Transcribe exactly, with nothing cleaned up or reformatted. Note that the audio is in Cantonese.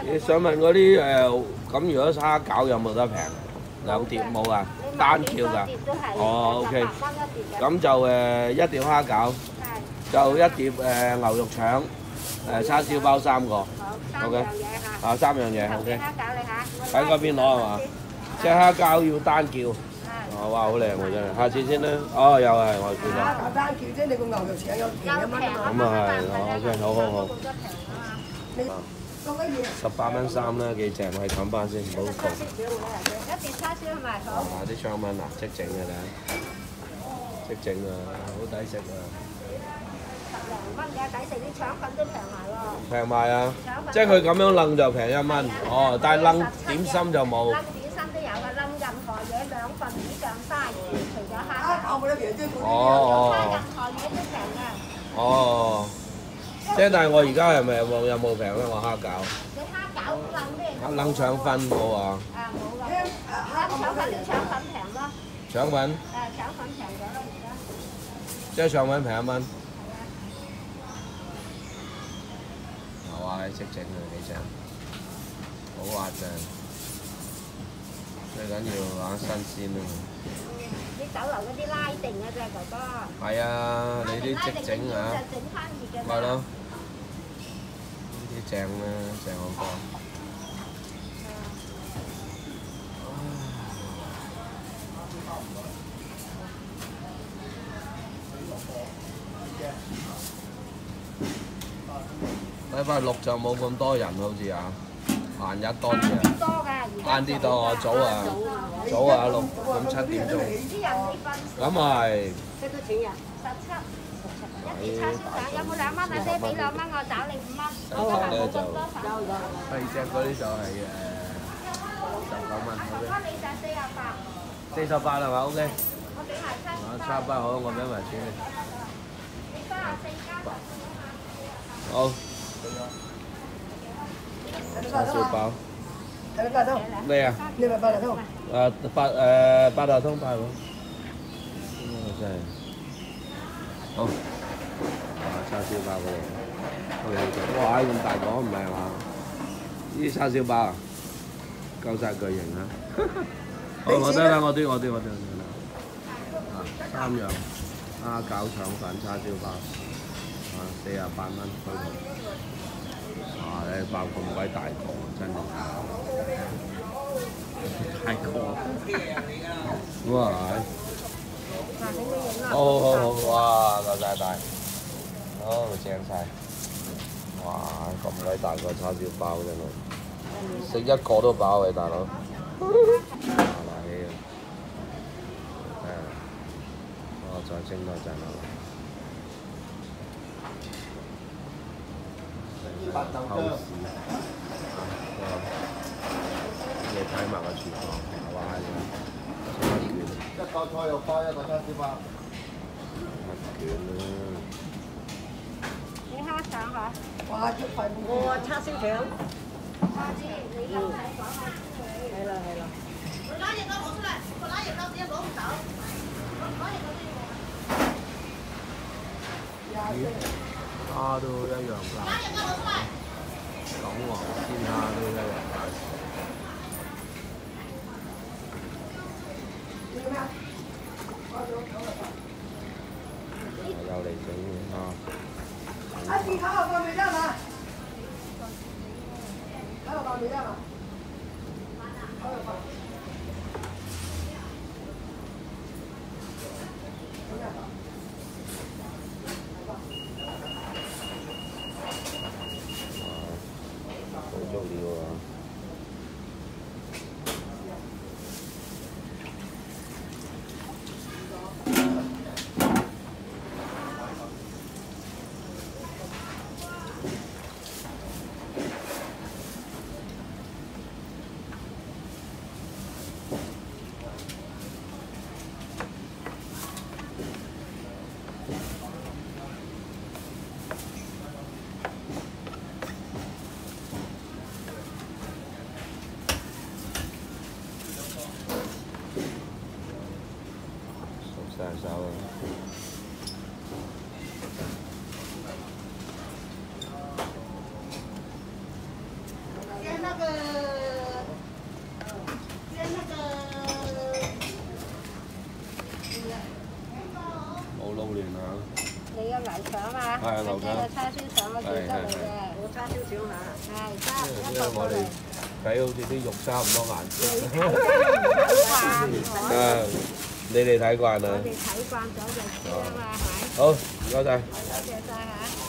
你想問嗰啲誒咁，如果蝦餃有冇得平？兩碟冇啊，單叫㗎。哦，OK。咁就誒一碟蝦餃，就一碟誒牛肉腸，誒叉燒包三個。OK。啊，三樣嘢 OK。喺嗰邊攞係嘛？隻蝦餃要單叫。哦，哇，好靚喎真係，下次先啦。哦，又係我見到。 蝦餃單叫啫，你個牛肉腸有平一蚊啊嘛。 咁啊係，OK，好好好。十八蚊三啦，幾正，我係冚翻先，唔好窮。 一碟叉燒係咪？好。 啊，啲腸粉啊，即整嘅啦，即整啊，好抵食啊！ 十零蚊嘅，抵食啲腸粉都平埋喎。 平賣啊！即係佢咁樣擸就平一蚊，哦，但係擸點心就冇。 擸點心都有嘅，擸任何嘢兩份以上卅元，除咗蝦餃。 哦哦。 任何嘢都平嘅。 哦。即係但係我而家係咪有冇有冇平咧？我蝦餃。 你蝦餃擸咩？ 擸腸粉冇啊。 啊冇㗎。擸腸粉啲腸粉平咯。 腸粉。 誒腸粉平咗啦而家。 即係腸粉平一蚊。哇！識整啊幾正，好滑㗎。最緊要玩新鮮啊！ 啲酒樓嗰啲拉定嘅啫，哥哥。 係啊，你啲即整啊，咪咯，呢啲正啦，正好多。禮拜六就冇咁多人好似啊，閒日多啲啊。 多㗎， 晏啲多，早啊，早啊六咁七點鐘。咁係。 幾多錢呀？十七。一碟叉燒腸有冇兩蚊啊？姐俾兩蚊我找你五蚊。 細隻咧就細隻嗰啲就係誒十九蚊。 哥你就四廿八。 四十八係嘛？O K。 我俾埋叉燒包。 叉包好，我俾埋錢你。 你三十四加十。 好。叉燒包。 係咪八達通？ 咩啊？ 你咪八達通？ 誒八誒八達通八達通。真係。好。啊叉燒包嗰度。哇！咁大個唔係嘛？呢啲叉燒包啊，夠晒巨型啊！好，我得啦，我啲我啲我啲我啲。啊，三樣蝦餃腸粉叉燒包，啊四十八蚊嗰度。哇！你包咁鬼大個，真係太過。哇！好好好好，哇！夠晒大，好正晒。哇！咁鬼大個叉燒包真係，食一個都飽嘅大佬。嗱起啊！誒，我再蒸多陣啦。後市啊，你睇埋個廚房，哇！乜卷？ 一個菜肉包，一個叉燒包。 乜卷啊？ 你蝦腸嚇？ 哇！一塊我叉燒腸。 我知，你又睇講下先。 係啦係啦。 我拿嘢刀攞出嚟，我拿嘢刀直接攞唔到。我拿嘢刀俾我。 蝦都一樣㗎。 拿嘢刀攞出嚟。 港黃鮮蝦都一樣價錢。又嚟整蝦。 啊！你烤好飯未得嘛？烤好飯未得嘛？烤好飯。 好足料啊！ 腸嘛， 係牛腸個叉燒腸我叫得你嘅， 我叉燒腸下。 係揸一因為我哋個過嚟。 睇好似啲肉差唔多顏色。 你睇慣咗， 啊，你哋睇慣啦我。哋睇慣咗就知啦嘛，係咪？ 好，唔該晒。 多謝晒嚇。